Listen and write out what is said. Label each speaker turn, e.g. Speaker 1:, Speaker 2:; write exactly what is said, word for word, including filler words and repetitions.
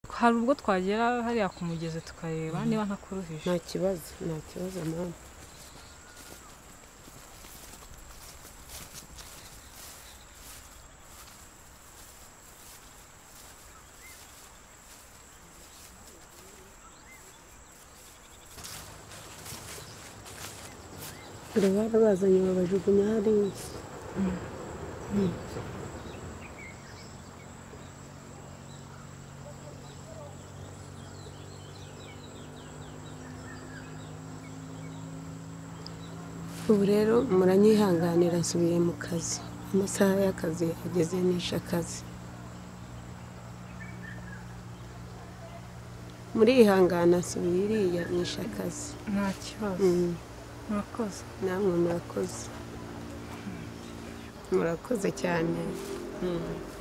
Speaker 1: hari ubwo twagera hariya ku mugezi tukareba niba ntakuruhije.
Speaker 2: Nta kibazo, nta kibazo mama. Rero bazanye babajugunya hariya. Ubu rero muranyihanganira nsubiye mu kazi. Amasaha y'akazi yageze nisha akazi. Murihangana nsubiye iriya nisha akazi.
Speaker 1: Nta kibazo. Murakoze.
Speaker 2: Namwe murakoze. Murakoze cyane.